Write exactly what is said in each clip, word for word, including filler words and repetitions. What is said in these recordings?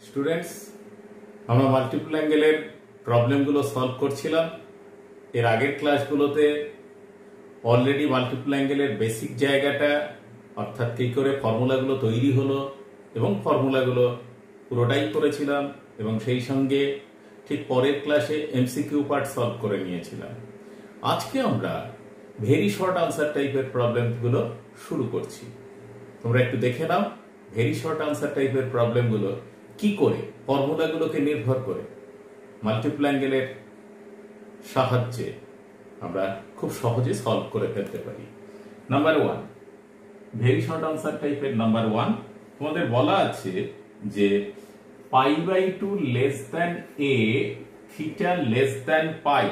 Students, আমরা multiple অ্যাঙ্গেলের প্রবলেমগুলো solve করছিলাম। এর আগের ক্লাসগুলোতে অলরেডি মাল্টিপল অ্যাঙ্গেলের বেসিক জায়গাটা, অর্থাৎ কী করে ফর্মুলাগুলো তৈরি হলো এবং ফর্মুলাগুলো পুরোটাই করেছিলাম, এবং সেই সঙ্গে ঠিক পরের ক্লাসে এমসিকিউ পার্ট সলভ করে নিয়েছিলাম। আজকে আমরা ভেরি শর্ট আনসার টাইপের প্রবলেমগুলো শুরু করছি। তোমরা একটু দেখে নাও ভেরি শর্ট আনসার টাইপের প্রবলেমগুলো কি করে ফর্মুলাগুলোকে নির্ভর করে মাল্টিপল অ্যাঙ্গেলের সাহায্যে আমরা খুব সহজে সলভ করে ফেলতে পারি। Number one, very short answer টাইপের নাম্বার ওয়ান, তোমাদের বলা আছে যে pi by two less than a, theta less than pi,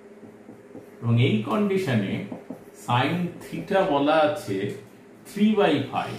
এবং এই কন্ডিশনে সাইন থিটা বলা আছে থ্রি বাই ফাইভ।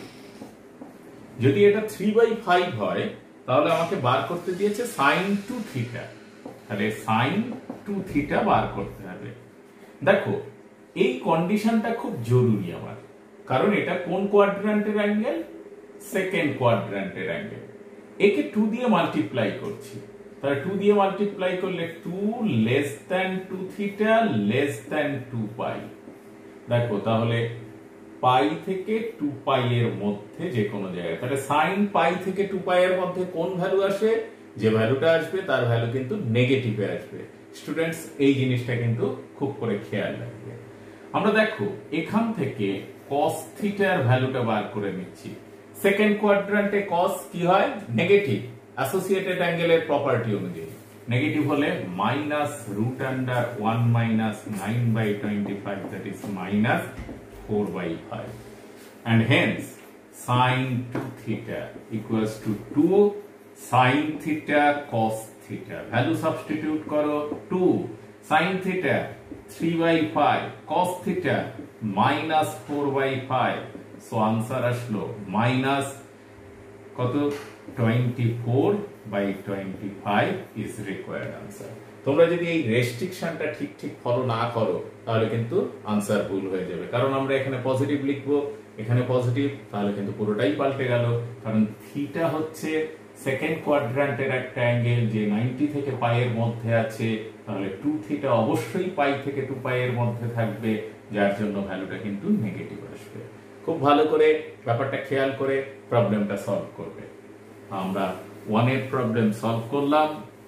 যদি এটা থ্রি বাই ফাইভ হয় তাহলে আমাকে বার করতে দিয়েছে সাইন টু থিটা, তাহলে সাইন টু থিটা বার করতে হবে। দেখো এই কন্ডিশনটা খুব জরুরি আমার, কারণ এটা কোন কোয়াড্র্যান্টের অ্যাঙ্গেল? সেকেন্ড কোয়াড্র্যান্টের অ্যাঙ্গেল। একে টু দিয়ে মাল্টিপ্লাই করছি, তাহলে টু দিয়ে মাল্টিপ্লাই করলে two less than two theta less than two pi. দেখো তাহলে পাই থেকে টু পাই এর মধ্যে যে কোনো জায়গায়, তাহলে সাইন পাই থেকে টু পাই এর মধ্যে কোন ভ্যালু আসে? যে ভ্যালুটা আসবে তার ভ্যালু কিন্তু নেগেটিভে আসবে। স্টুডেন্টস, এই জিনিসটা কিন্তু খুব করে খেয়াল রাখবে। আমরা দেখো এখান থেকে cos থিটার ভ্যালুটা বার করে নিচ্ছি। সেকেন্ড কোয়াড্র্যান্টে cos কি হয়? নেগেটিভ, অ্যাসোসিয়েটেড অ্যাঙ্গেলের প্রপার্টি অনুযায়ী। নেগেটিভ হলে minus root under one minus nine by twenty five, that is minus four by five, and hence sin two theta equals to two sin theta cos theta. Value substitute karo two sin theta three by five, cos theta minus four by five. So answer ashlo minus koto twenty-four by twenty-five is required answer. তোমরা যদি এই রেস্ট্রিকশনটা ঠিক ঠিক follow না করো তাহলে কিন্তু answer ভুল হয়ে যাবে, কারণ আমরা এখানে পজিটিভ লিখবো, এখানে পজিটিভ, তাহলে কিন্তু পুরোটাই পাল্টে গেল। কারণ থিটা হচ্ছে সেকেন্ড কোয়াড্র্যান্টের একটা অ্যাঙ্গেল যে নাইনটি থেকে পাই এর মধ্যে আছে, তাহলে টু থিটা অবশ্যই পাই থেকে টু পাই এর মধ্যে থাকবে, যার জন্য ভ্যালুটা কিন্তু নেগেটিভ আসবে। খুব ভালো করে ব্যাপারটা খেয়াল করে প্রবলেমটা সলভ করবে। আমরা ওয়ানের প্রবলেম সলভ করলাম।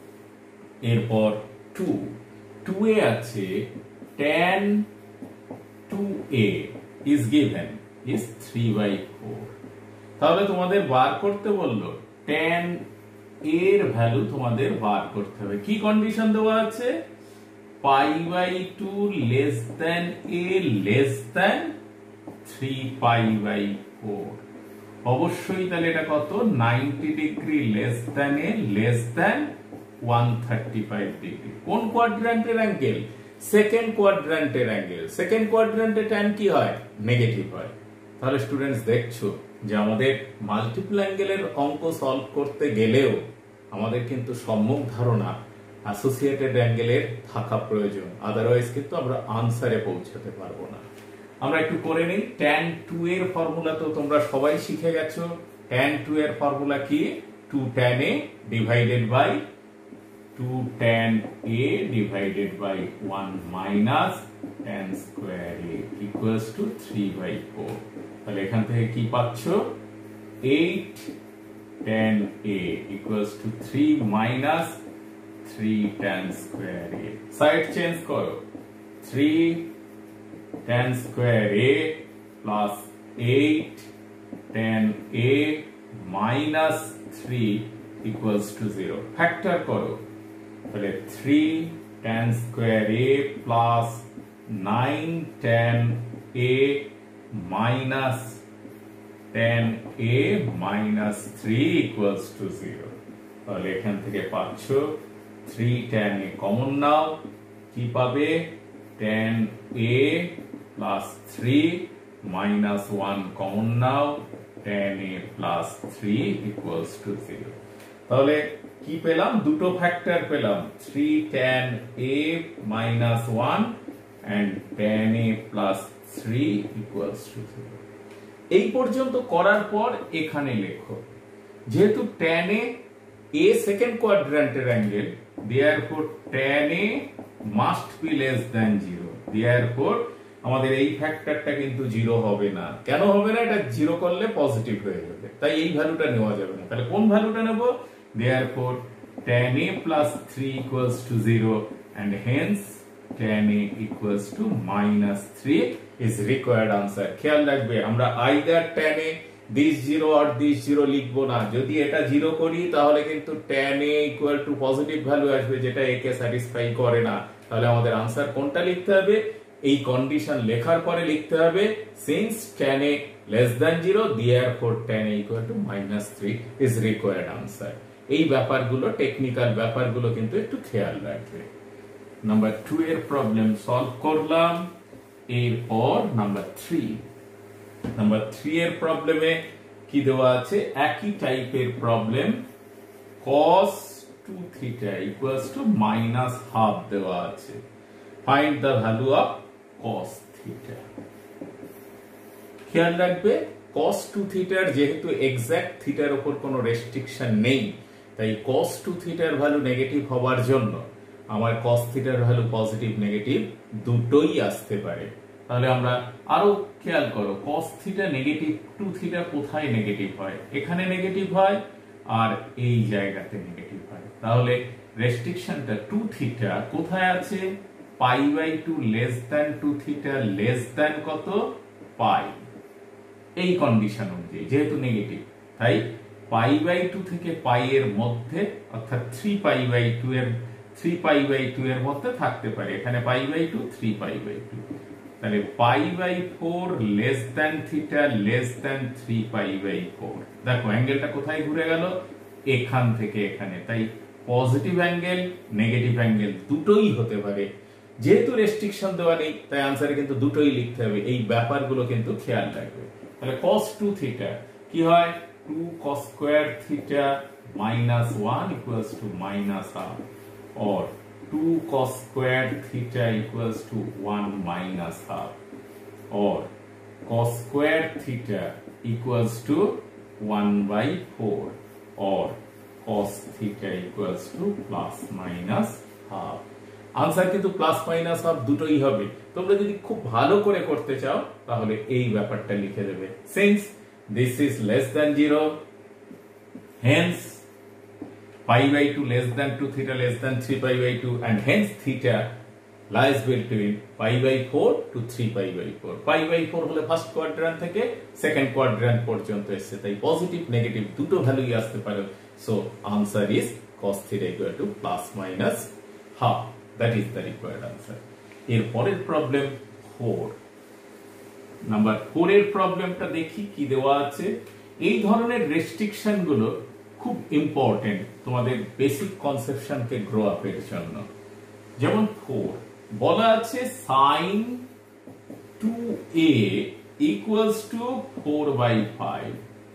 এরপর টু টু এ আছে tan two a is given is three by four। তাহলে তোমাদের বার করতে বললো tan এর ভ্যালু তোমাদের বার করতে হবে। কি কন্ডিশন দেওয়া আছে? Pi by two less than a less than three pi by four. অবশ্যই তাহলে এটা কত? Ninety degree less than a less than one thirty-five degree. কোন কোয়াড্র্যান্টের অ্যাঙ্গেল? সেকেন্ড কোয়াড্র্যান্টের অ্যাঙ্গেল। সেকেন্ড কোয়াড্র্যান্টে ট্যান কি হয়? নেগেটিভ হয়। তাহলে স্টুডেন্টস দেখছো যে আমাদের মাল্টিপল অ্যাঙ্গেলের অঙ্ক সলভ করতে গেলেও আমাদের কিন্তু সম্যক ধারণা অ্যাসোসিয়েটেড অ্যাঙ্গেলের থাকা প্রয়োজন, আদারওয়াইজ কিন্তু আমরা আনসারে পৌঁছাতে পারবো না। আমরা একটু করে নিই। ট্যান টু এর ফর্মুলা তো তোমরা সবাই শিখে গেছো। ট্যান টু এর ফর্মুলা কি? Two tan a divided by two tan a divided by one minus tan square a equals to three by four। তাহলে এখান থেকে কি পাচ্ছ? eight tan a equals to three minus three tan square a। Side change করো, three tan square a plus eight tan a minus three equals to zero। Factor করো, তাহলে three tan square a plus nine tan a minus tan a minus three equals to zero। তাহলে এখান থেকে পাচ্ছ three tan a common নাও, কি পাবে? tan a plus three minus one common নাও, tan a plus three equals to zero। তাহলে কি পেলাম? দুটো ফ্যাক্টর পেলাম, three tan a minus one and tan a plus three equals to zero। এই পর্যন্ত করার পর এখানে লেখো, যেহেতু tan a a second quadrant angle, therefore tan a must be less than zero. Therefore আমাদের এই ফ্যাক্টরটা কিন্তু জিরো হবে না। কেন হবে না? এটা জিরো করলে পজিটিভ হয়ে যাবে, তাই এই ভ্যালুটা নেওয়া যাবে না। তাহলে কোন ভ্যালুটা নেব? therefore tan a plus three equals to zero and hence tan a equals to minus three is required answer. খেয়াল রাখবে আমরা either tan a this zero or this zero লিখবো না। যদি এটা জিরো করি তাহলে কিন্তু tan a equal to positive value আসবে, যেটা a কে স্যাটিসফাই করে না। তাহলে আমাদের আনসার কোনটা লিখতে হবে? এই কন্ডিশন লেখার পরে লিখতে হবে since tan a less than zero therefore tan a equal to minus three is required answer. এই ব্যাপারগুলো টেকনিক্যাল ব্যাপারগুলো কিন্তু একটু খেয়াল রাখবে। নাম্বার টু এর প্রবলেম সলভ করলাম। এরপর নাম্বার থ্রি নাম্বার থ্রি এর প্রবলেমে কি দেওয়া আছে? একই টাইপের problem, cos two theta equals to minus half দেওয়া আছে। find the value of cos theta। খেয়াল রাখবে cos two theta যেহেতু এক্সাক্ট থিটার উপর কোনো রেস্ট্রিকশন নেই, তাই cos two theta এর ভ্যালু নেগেটিভ হওয়ার জন্য আমার cos theta এর ভ্যালু পজিটিভ নেগেটিভ দুটোই আসতে পারে। তাহলে আমরা আরো খেয়াল করো, cos theta negative two theta কোথায় নেগেটিভ হয়? এখানে নেগেটিভ হয় আর এই জায়গাতে নেগেটিভ হয়। তাহলে রেস্ট্রিকশনটা two theta কোথায় আছে? Pi by two less than two theta less than কত? পাই। এই কন্ডিশন অনুযায়ী যেহেতু নেগেটিভ, তাই পাই বাই টু থেকে পাই এর মধ্যে, অর্থাৎ থ্রি পাই বাই টু এর থ্রি পাই বাই টু এর মধ্যে থাকতে পারে। এখানে pi by two, three pi by two, তাহলে pi by four less than theta less than three pi by four. দেখো অ্যাঙ্গেলটা কোথায় ঘুরে গেল? এখান থেকে এখানে। তাই পজিটিভ অ্যাঙ্গেল নেগেটিভ অ্যাঙ্গেল দুটোই হতে পারে। যেহেতু রেস্ট্রিকশন দেওয়া নেই, তাই আনসারে কিন্তু দুটোই লিখতে হবে। এই ব্যাপারগুলো কিন্তু খেয়াল রাখবে। তাহলে cos two theta কি হয়? two cos square theta minus one equals to minus half, or two cos square theta equals to one minus half, or cos square theta equals to one by four, or cos theta equals to plus minus half। Answer কিন্তু plus minus half দুটোই হবে। তোমরা যদি খুব ভালো করে করতে চাও তাহলে এই ব্যাপারটা লিখে দেবে, since this is less than zero hence pi by two less than two theta less than three pi by two and hence theta lies between pi by four to three pi by four. Pi by four হলে first quadrant থেকে second quadrant পর্যন্ত এসছে, তাই positive negative দুটো ভ্যালুই আসতে পারে। So answer is cos theta equal to plus minus half. That is the required answer. এর পরের প্রবলেম ফোর। নাম্বার ফোর এর প্রবলেমটা দেখি কি দেওয়া আছে। এই ধরনের রেস্ট্রিকশন গুলো খুব ইম্পর্টেন্ট তোমাদের বেসিক কনসেপশনকে গ্রো আপের জন্য। যেমন ফোর বলা আছে sine two a equals to four by five.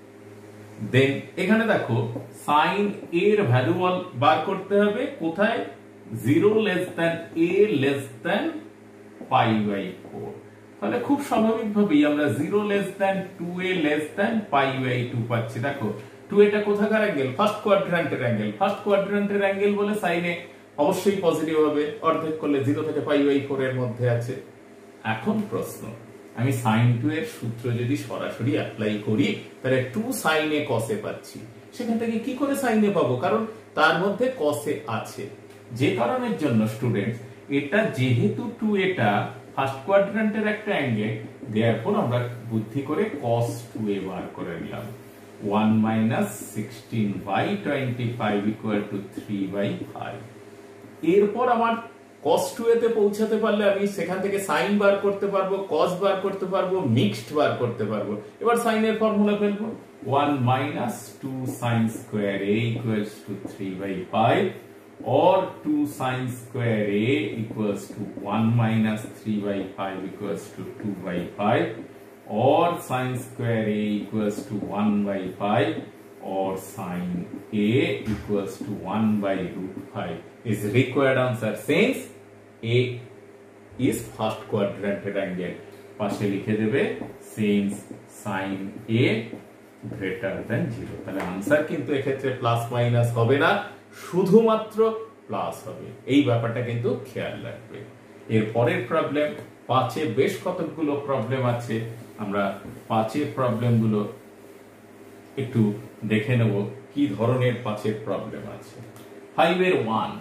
Then এখানে দেখো সাইন এর ভ্যালু বার করতে হবে কোথায়? Zero less than a less than pi by four. তাহলে খুব স্বাভাবিকভাবেই আমরা zero less than two a less than pi by two পাচ্ছি। দেখো টু এটা কোথাকার অ্যাঙ্গেল? ফার্স্ট কোয়াড্রান্টের অ্যাঙ্গেল। ফার্স্ট কোয়াড্রান্টের অ্যাঙ্গেল বলে সাইনে অবশ্যই পজিটিভ হবে, অর্ধেক করলে জিরো থেকে পাই বাই ফোর এর মধ্যে আছে। এখন প্রশ্ন, আমি সাইন টু এর সূত্র যদি সরাসরি অ্যাপ্লাই করি তাহলে টু সাইনে কসে পাচ্ছি। সেখান থেকে কি করে সাইনে পাবো? কারণ তার মধ্যে কসে আছে। যে কারণের জন্য স্টুডেন্টস এটা যেহেতু টু এটা ফার্স্ট কোয়াড্রান্টের একটা অ্যাঙ্গেল, দেয়ারফর আমরা বুদ্ধি করে cos টু এ বার করে নিলাম। one minus sixteen by twenty-five equal to three by five। এরপর আমার cos টু এ তে পৌঁছাতে পারলে আমি সেখান থেকে sin বার করতে পারবো, cos বার করতে পারবো, মিক্সড বার করতে পারবো। এবার sin এর ফর্মুলা ফেলবো, one minus two sin square a equals to three by five, or two sin square a equals to one minus three by five equals to two by five, or sin square a equals to one by five, or sin a equals to one by root five is required answer since a is first quadrant angle। পাশে লিখে দেবে since sin a greater than জিরো। তাহলে answer কিন্তু এক্ষেত্রে plus minus হবে না, শুধুমাত্র প্লাস হবে। এই ব্যাপারটা কিন্তু খেয়াল রাখবে। এর পরের প্রবলেম, পাঁচে বেশ কতগুলো প্রবলেম আছে, আমরা পাঁচের প্রবলেমগুলো একটু দেখে নেব কি ধরনের পাঁচের প্রবলেম আছে। ফাইভের ওয়ান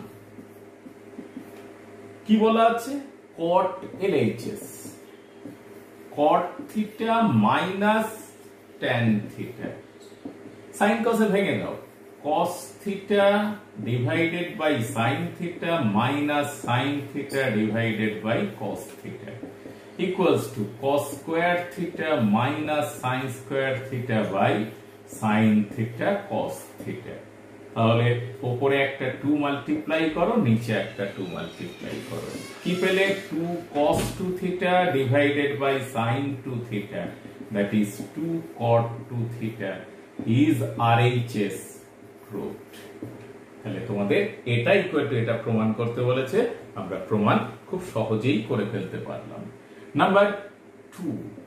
কি বলা আছে? Cot LHS, cot theta minus tan theta. Sine কসে ভেঙে দাও, cos theta divided by sin theta minus sin theta divided by cos theta equals to cos square theta minus sin square theta by sin theta cos theta। তাহলে উপরে একটা two multiply করো, নিচে একটা two multiply করো, কি পেলে? Two cos two theta divided by sin two theta, that is two cot two theta is R H S proved। তাহলে তোমাদের এটা ইকুয়াল টু এটা প্রমাণ করতে বলেছে, আমরা প্রমাণ খুব সহজেই করে ফেলতে পারলাম। নাম্বার টু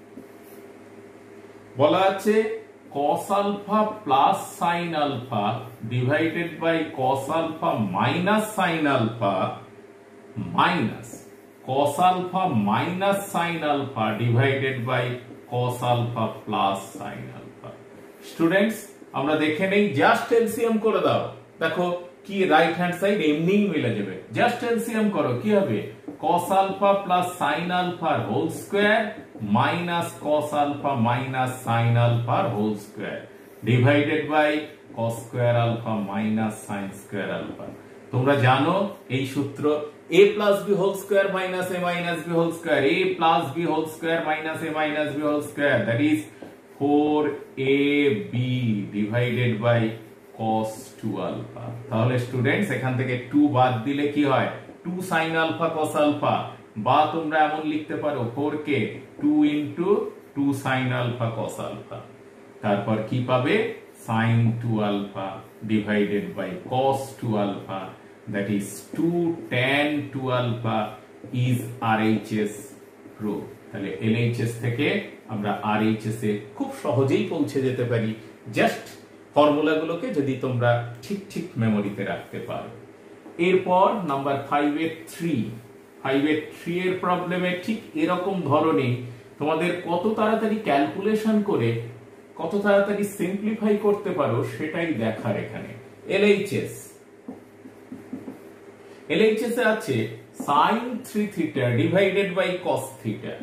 বলা আছে cos alpha plus sin alpha divided by cos alpha minus sin alpha minus cos alpha minus sin alpha divided by cos alpha plus sin alpha। Students আমরা দেখে নেই, জাস্ট এলসিএম করে দাও, দেখো কি রাইট হ্যান্ড সাইড এমনি মিলে যাবে। জাস্ট এলসিএম করো, কি হবে? cos alpha plus sin alpha whole square minus cos alpha minus sin alpha whole square divided by cos square alpha minus sin square alpha। তোমরা জানো এই সূত্র, a plus b whole square minus a minus b whole square, a plus b whole square minus a minus b whole square, that is four a b divided by cos two alpha। তাহলে students এখান থেকে two বাদ দিলে কি হয়? Two sin alpha cos alpha, বা তোমরা এমন লিখতে পারো ফোর কে two into two sin alpha cos alpha। তারপর কি পাবে? sin two alpha divided by cos two alpha, that is two tan two alpha is R H S proof। তাহলে L H S থেকে আমরা R H S এ খুব সহজেই পৌঁছে যেতে পারি, জাস্ট ফর্মুলাগুলোকে যদি তোমরা ঠিক ঠিক মেমোরিতে রাখতে পারো। এরপর নাম্বার ফাইভ এর থ্রি, ফাইভ এর থ্রি এর প্রবলেমে ঠিক এরকম ধরনের তোমাদের কত তাড়াতাড়ি ক্যালকুলেশন করে কত তাড়াতাড়ি সিম্পলিফাই করতে পারো সেটাই দেখার এখানে। L H S, L H S এ আছে sin three theta divided by cos theta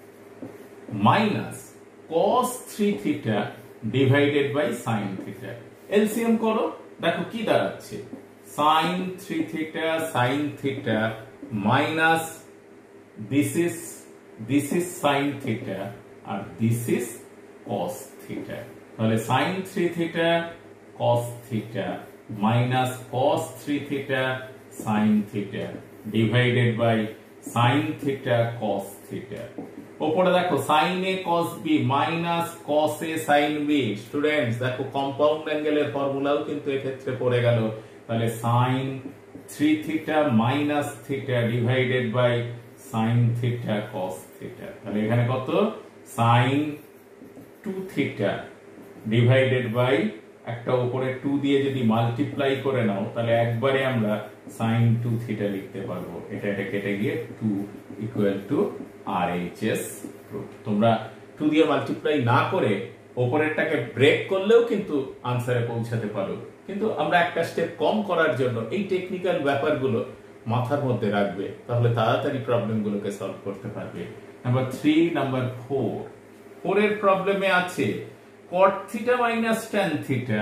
minus cos three theta divided by sin theta। LCM করো, দেখো কি দাঁড়াচ্ছে? sin three theta sin theta minus this is this is sin theta আর this is cos theta। তাহলে sin three theta cos theta minus cos three theta sin theta divided by sin theta cos theta। উপরে দেখো sin a cos b minus cos a sin b। Students দেখো compound অ্যাঙ্গেলের ফর্মুলাও কিন্তু এক্ষেত্রে পড়ে গেল। তাহলে sin three theta minus theta divided by sin theta cos theta। তাহলে এখানে কত? sin two theta divided by একটা উপরে টু দিয়ে যদি মাল্টিপ্লাই করে নাও তাহলে একবারে আমরা sin টু theta লিখতে পারবো। এটা এটা কেটে গিয়ে two equal to R H S proof। তোমরা টু দিয়ে মাল্টিপ্লাই না করে উপরেরটাকে ব্রেক করলেও কিন্তু আনসারে পৌঁছাতে পারো, কিন্তু আমরা একটা স্টেপ কম করার জন্য এই টেকনিক্যাল ব্যাপারগুলো মাথার মধ্যে রাখবে, তাহলে তাড়াতাড়ি প্রবলেমগুলোকে সলভ করতে পারবে। নাম্বার থ্রি, নাম্বার ফোর, ফোরের প্রবলেমে আছে cot theta minus tan theta,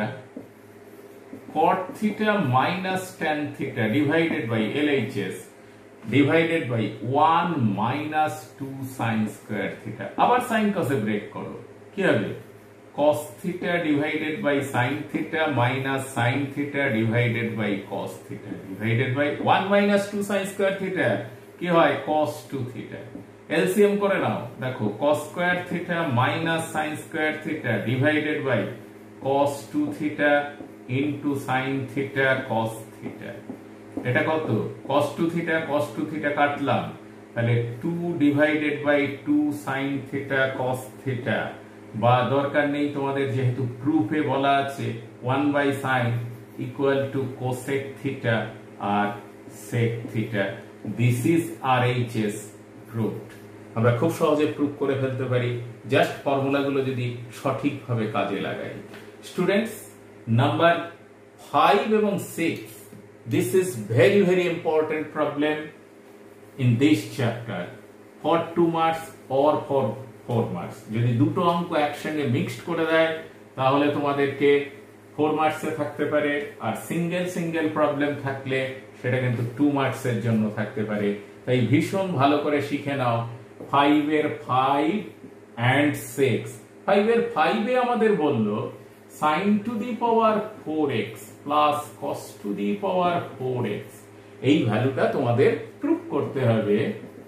cot theta minus tan theta divided by L H S divided by one minus two sin square theta। আবার sin cos এ ব্রেক করো, কি হবে? cos theta divided by sin theta minus sin theta divided by cos theta divided by one minus two sin square theta, কি হয়? cos two theta। LCM করে নাও, দেখো cos square theta minus sin square theta divided by cos two theta into sin theta cos theta। এটা কত? cos two theta cos two theta কাটলাম, তাহলে two divided by two sin theta cos theta বা দরকার নেই তোমাদের, যেহেতু প্রুফে বলা আছে one by sine equal to cosec theta আর sec theta. This is R H S proved. আমরা খুব সহজে প্রুফ করে ফেলতে পারি জাস্ট ফর্মুলাগুলো যদি সঠিকভাবে কাজে লাগাই। স্টুডেন্টস, নাম্বার ফাইভ এবং six, this is very very important problem in this chapter for two marks or for four marks. যদি দুটো অঙ্ক একসঙ্গে মিক্সড করে দেয় তাহলে তোমাদেরকে ফোর মার্কসে থাকতে পারে, আর সিঙ্গেল সিঙ্গেল প্রবলেম থাকলে সেটা কিন্তু টু মার্কসের জন্য থাকতে পারে। তাই ভীষণ ভালো করে শিখে নাও। ফাইভ এর ফাইভ অ্যান্ড সিক্স। ফাইভ এর ফাইভে আমাদের বললো sine to the power four x plus cos to the power four x, এই ভ্যালুটা তোমাদের প্রুফ করতে হবে।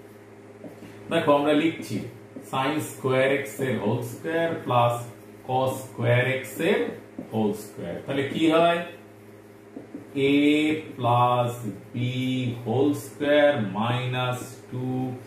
দেখো আমরা লিখছি সাইন স্কোয়ার এক্স এর whole square plus cos square x এর হোল স্কোয়ার। তাহলে কি হয়? a plus b whole square minus two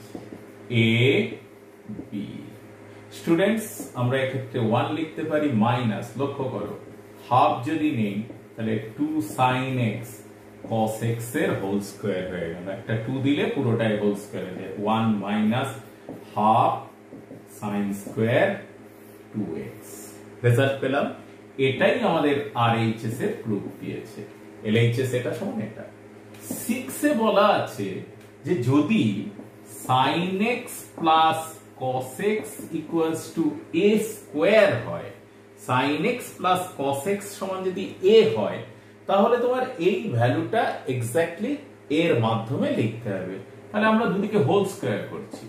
a b. Students, আমরা এক্ষেত্রে ওয়ান লিখতে পারি মাইনাস, লক্ষ্য করো হাফ যদি নেই তাহলে two sine x cos x এর হোল স্কোয়ার হয়ে গেল। একটা টু দিলে পুরোটাই হোল স্কোয়ার হয়ে যায়। One minus half sine square two x. Result পেলাম। এটাই আমাদের আর এইচ এস এর প্রুফ দিয়েছে। এল এইচ এস এটা সমান এটা। সিক্স এ বলা আছে যে যদি sine x plus cos x equals to a square হয়, sine x plus cos x সমান যদি এ হয়, তাহলে তোমার এই ভ্যালুটা এক্স্যাক্টলি এর মাধ্যমে লিখতে হবে। তাহলে আমরা দুদিকে হোল স্কোয়ার করছি।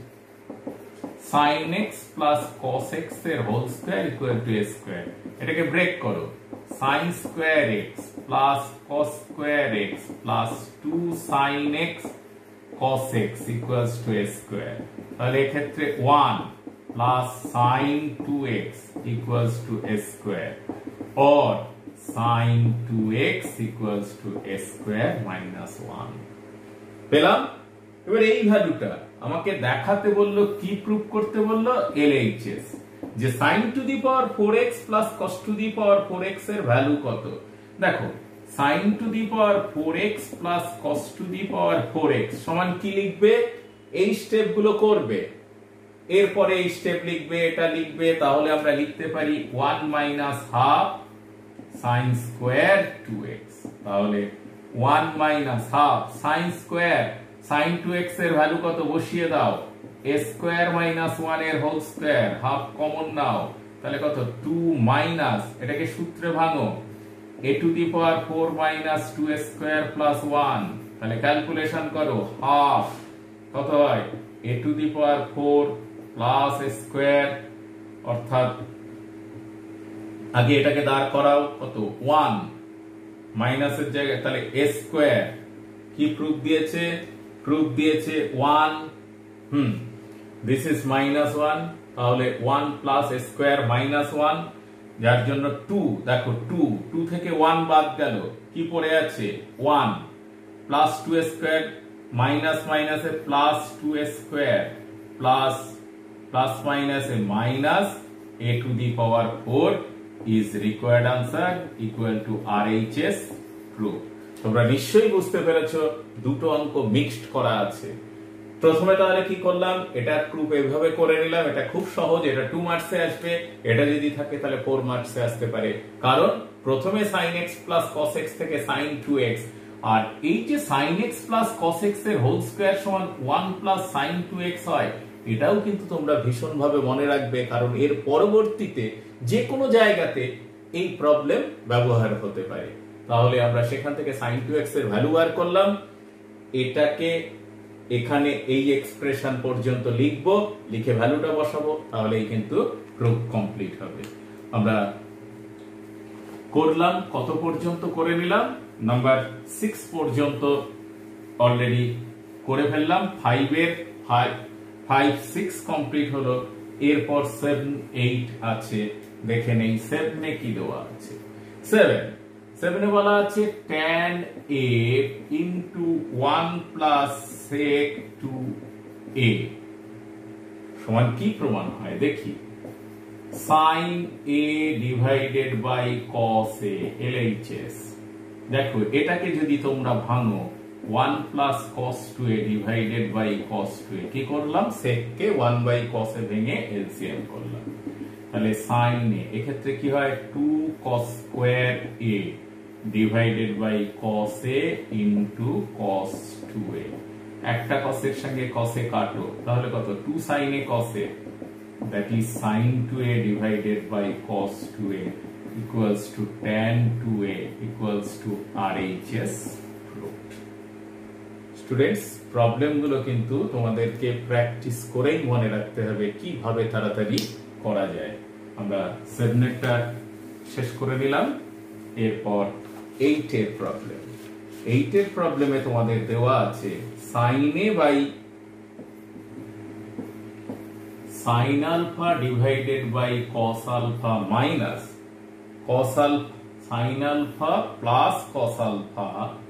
Sine x plus cos x এর whole square equal to a square. এটাকে ব্রেক করো। Sine square x plus cos square x plus two sine x cos x equals to a square। তাহলে এক্ষেত্রে one plus sine two x equals to a square or sin two x equals to a square minus one. পেলাম? এবার এই ভ্যালুটা আমাকে দেখাতে বললো, কি প্রুফ করতে বললো? এল এইচ এস, যে sin to the power four x প্লাস cos to the power four x এর ভ্যালু কত। দেখো sin to the power four x প্লাস cos to the power four x সমান কি লিখবে? এই স্টেপ গুলো করবে, এরপরে এই স্টেপ লিখবে, এটা লিখবে। তাহলে আমরা লিখতে পারি one minus half sine square two x. তাহলে one minus half sine square, sine two x এর ভ্যালু কত বসিয়ে দাও, এ স্কোয়ার মাইনাস ওয়ান এর হোল স্কোয়ার, হাফ কমন নাও, তাহলে কত টু মাইনাস, এটাকে সূত্রে ভাঙো, a to the power four minus two a square plus one. তাহলে ক্যালকুলেশন করো, হাফ কত হয়, a to the power four plus a square, অর্থাৎ আগে এটাকে দাঁড় করাও, কত ওয়ান মাইনাসের জায়গায়, তাহলে a square কি প্রুফ দিয়েছে? প্রুফ দিয়েছে one. Hmm this is minus one. তাহলে one plus a square minus one, যার জন্য টু। দেখো টু টু থেকে ওয়ান বাদ গেল, কি পড়ে আছে one, plus two square minus মাইনাসে plus two square plus plus মাইনাসে minus a to the power four is required answer equal to R H S proof. তোমরা নিশ্চয়ই বুঝতে পেরেছো দুটো অঙ্ক মিক্সড করা আছে। প্রথমে তাহলে কি করলাম, এটা প্রুফ এইভাবে করে নিলাম, এটা খুব সহজ, এটা টু মার্কসে আসবে। এটা যদি থাকে তাহলে ফোর মার্কসে আসতে পারে, কারণ প্রথমে sin x plus cos x থেকে sin টু এক্স, আর এই যে sin x plus cos x এর হোল স্কয়ার সমান one plus sin two x হয়, এটাও কিন্তু তোমরা ভীষণ ভাবে মনে রাখবে, কারণ এর পরবর্তীতে যে কোনো জায়গাতে এই প্রবলেম ব্যবহার হতে পারে। তাহলে আমরা সেখান থেকে sin টু এক্স এর ভ্যালু বার করলাম, এটাকে এখানে এই এক্সপ্রেশন পর্যন্ত লিখব, লিখে ভ্যালুটা বসাবো, তাহলেই কিন্তু প্রুফ কমপ্লিট হবে। আমরা করলাম, কত পর্যন্ত করে নিলাম, নাম্বার সিক্স পর্যন্ত অলরেডি করে ফেললাম। ফাইভ এর ফাইভ ফাইভ সিক্স কমপ্লিট হলো, এরপর সেভেন এইট আছে, দেখে নেই সেভেনে কি দেওয়া আছে। সেভেন সেভেনে বলা আছে tan a into one plus sec two a সমান কি প্রমাণ হয় দেখি। Sine A divided by cos A, LHS. দেখো এটাকে যদি তোমরা ভাঙো, one plus cos two A divided by cos two A, কি করলাম, সেক কে ওয়ান বাই কস এ ভেঙে এলসিএম করলাম। তাহলে সাইন এ, এক্ষেত্রে কি হয়, two cos square A divided by cos A into cos two A. একটা কসের সঙ্গে কসে কাটো, তাহলে কত, two sine A cos A, that is sin two a divided by cos two a equals to tan two a equals to R H S root. Students, problem গুলো কিন্তু তোমাদেরকে প্র্যাকটিস করেই মনে রাখতে হবে কিভাবে তাড়াতাড়ি করা যায়। আমরা সেভেনেরটা শেষ করে নিলাম, এরপর এইটের প্রবলেম। এইটের প্রবলেমে তোমাদের দেওয়া আছে sin a by sin alpha divided by cos alpha minus cos alpha sin alpha plus cos alpha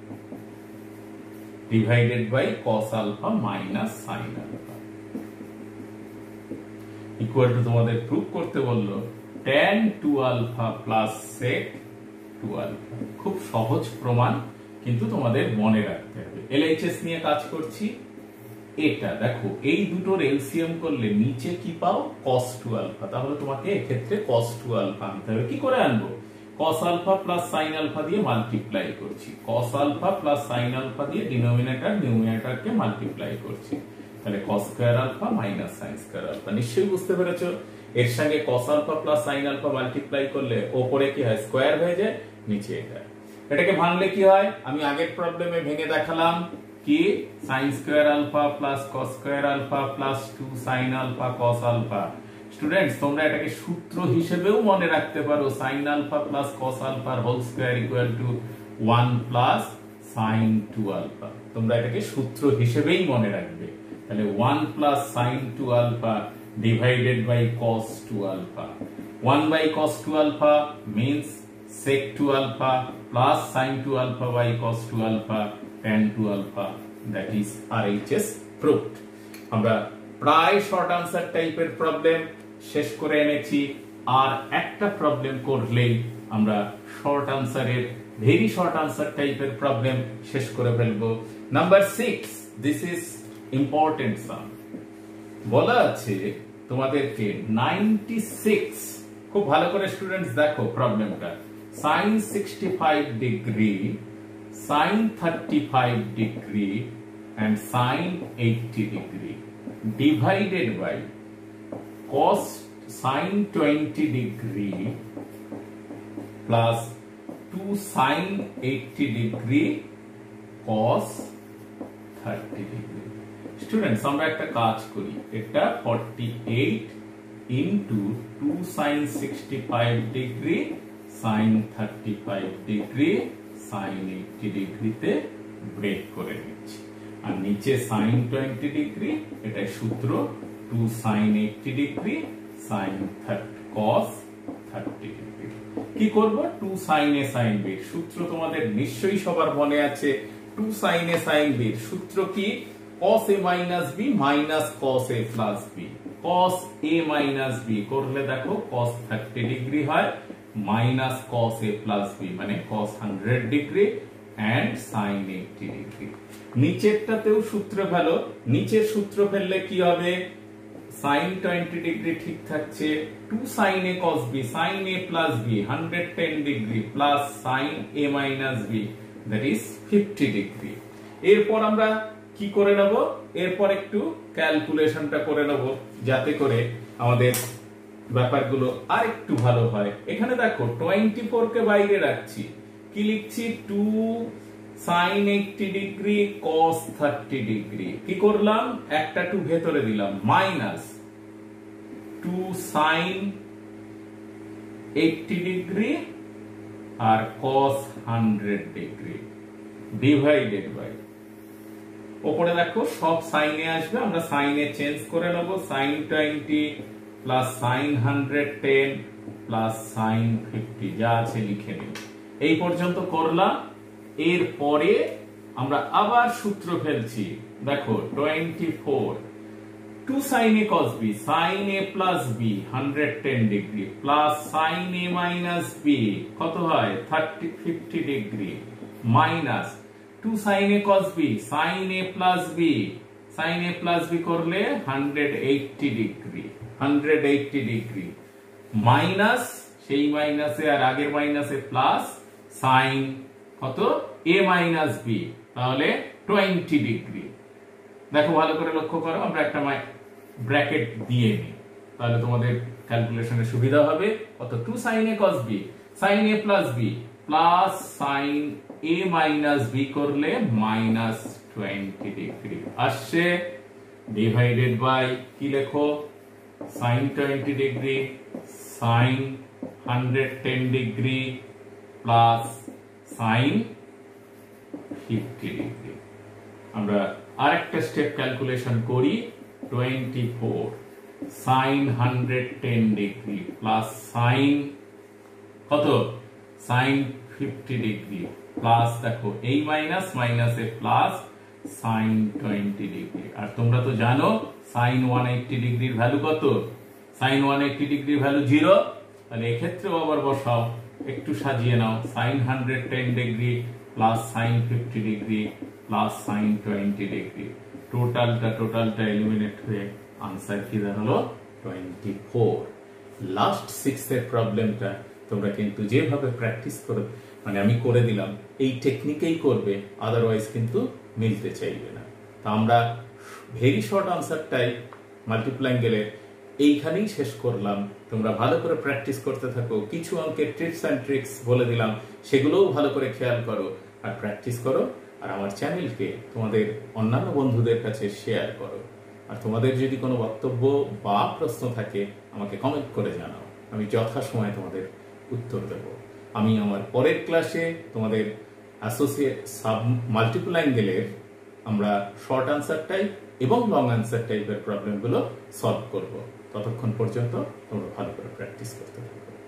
divided by cos alpha minus sin alpha equal to তোমাদের প্রুফ করতে বললো tan two alpha plus sec two alpha। খুব সহজ প্রমাণ, কিন্তু তোমাদের মনে রাখতে হবে। এলএইচএস নিয়ে কাজ করছি। এটা দেখো, এই দুটোর এলসিএম করলে নিচে কি পাও, cos two alpha। তাহলে তোমাকে এক্ষেত্রে cos two alpha আনতে হবে। কি করে আনবো, cos alpha plus sin alpha দিয়ে মাল্টিপ্লাই করছি, cos alpha plus sin alpha দিয়ে ডিনোমিনেটর নিউমিনেটরকে মাল্টিপ্লাই করছি, তাহলে cos square alpha minus sin square alpha. নিশ্চয়ই বুঝতে পেরেছো, এর সঙ্গে cos alpha plus sin alpha multiply করলে উপরে কি হয়, স্কয়ার হয়ে যায়, নিচে এটা। এটাকে ভাঙলে কি হয়, আমি আগের প্রবলেমে ভেঙে দেখালাম কি, sin square alpha plus cos square alpha plus two sin alpha cos alpha. Students, তোমরা এটাকে সূত্র হিসেবেও মনে রাখতে পারো, sin আলফা প্লাস cos আলফার whole square equal to one plus sin two alpha. তোমরা এটাকে সূত্র হিসেবেই মনে রাখবে। তাহলে one plus sin two alpha divided by cos two alpha. One by cos two alpha means sec two alpha plus sin two alpha by cos two alpha tan two alpha, that is R H S proved। আমরা প্রায় short answer টাইপের problem শেষ করে এনেছি, আর একটা problem করলেই আমরা short আনসারের, ভেরি শর্ট আনসার টাইপের প্রবলেম শেষ করে ফেলবো। Number six, this is important sum. বলা আছে তোমাদেরকে নাইনটি সিক্স, খুব ভালো করে স্টুডেন্টস দেখো প্রবলেমটা, sin sixty-five degree, sin thirty-five degree and sin eighty degree divided by cos sin twenty degree plus two sin eighty degree cos thirty degree। Students, আমরা একটা কাজ করি, এটা forty-eight into two sin sixty-five degree sin thirty-five degree sin eighty degree তে break করে নিচ্ছি, আর নিচে sin twenty degree, এটা সূত্র two sin eighty degree sin cos thirty degree। কি করব, two sin a sin b, সূত্র তোমাদের নিশ্চয়ই সবার মনে আছে। two sin a sin b সূত্র কি, cos a minus b minus cos a plus b। cos a minus b করলে দেখো cos thirty degree হয়, minus cos a plus b মানে cos one hundred degree and sin eighty degree। নিচেরটাতেও সূত্র ফেলো, নিচের সূত্র ফেললে কি হবে, sin twenty degree ঠিক থাকছে, two sin a cos b sin a plus b one hundred ten degree plus sin a minus b that is fifty degree। এরপর আমরা কি করে নেব, এরপর একটু ক্যালকুলেশনটা করে নেব যাতে করে আমাদের ব্যাপারগুলো আর একটু ভালো হয়। এখানে দেখো twenty-four কে বাইরে রাখছি, কি লিখছি, two sin eighty degree cos thirty degree। কি করলাম, একটা টু ভেতরে দিলাম, minus two sin eighty degree আর cos one hundred degree divided by, উপরে দেখো সব সাইনে আসবে, আমরা সাইনে চেঞ্জ করে নেব, sin twenty plus sin one hundred ten plus sin fifty, যা আছে লিখে নিই। এই পর্যন্ত করলাম। এরপরে আমরা আবার সূত্র ফেলছি, দেখো twenty-four two sine A cos B, sine A plus B hundred ten degree plus sine A minus B কত হয় thirty fifty degree minus two sine A cos B, sine A plus B, sine A plus B করলে hundred eighty degree, hundred eighty degree minus সেই মাইনাসে আর আগের মাইনাসে plus sine কত A minus B, তাহলে টোয়েন্টি ডিগ্রি। দেখো ভালো করে লক্ষ্য করো, আমরা একটা ব্র্যাকেট দিয়ে নিই, তাহলে তোমাদের ক্যালকুলেশনে সুবিধা হবে। কত two sine A cos B, sine A plus B plus sine A minus B করলে মাইনাস টোয়েন্টি ডিগ্রি আসছে, ডিভাইডেড বাই কি লেখো sine twenty degree sine hundred ten degree plus sine fifty degree. আমরা আরেকটা স্টেপ ক্যালকুলেশন করি, twenty four sine hundred ten degree plus sine কত sine fifty degree plus দেখো এই মাইনাস মাইনাসে প্লাস সাইন টোয়েন্টি ডিগ্রি। আর তোমরা তো জানো সাইন ওয়ান এইটটি ডিগ্রির ভ্যালু কত, সাইন ওয়ান এইটটি ডিগ্রির ভ্যালু জিরো, তাহলে এক্ষেত্রেও আবার বসাও, একটু সাজিয়ে নাও, sine hundred ten degree plus sine fifty degree plus sine twenty degree, টোটালটা টোটালটা এলিমিনেট হয়ে আনসার কি দাঁড়ালো টোয়েন্টি ফোর। লাস্ট সিক্স এর প্রবলেমটা তোমরা কিন্তু যেভাবে প্র্যাকটিস করো, মানে আমি করে দিলাম এই টেকনিকেই করবে, আদারওয়াইজ কিন্তু মিলতে চাইবে না। তা আমরা ভেরি শর্ট আনসারটাই মাল্টিপল অ্যাঙ্গেলের এইখানেই শেষ করলাম। তোমরা ভালো করে প্র্যাকটিস করতে থাকো, কিছু অঙ্কের টিপস অ্যান্ড ট্রিক্স বলে দিলাম, সেগুলোও ভালো করে খেয়াল করো আর প্র্যাকটিস করো। আর আমার চ্যানেলকে তোমাদের অন্যান্য বন্ধুদের কাছে শেয়ার করো। আর তোমাদের যদি কোনো বক্তব্য বা প্রশ্ন থাকে আমাকে কমেন্ট করে জানাও, আমি যথাসময়ে তোমাদের উত্তর দেব। আমি আমার পরের ক্লাসে তোমাদের অ্যাসোসিয়েট সাব মাল্টিপল অ্যাঙ্গেলের আমরা শর্ট আনসার টাইপ এবং লং আনসার টাইপের প্রবলেমগুলো সলভ করব। ততক্ষণ পর্যন্ত তোমরা ভালো করে প্র্যাকটিস করতে থাকো।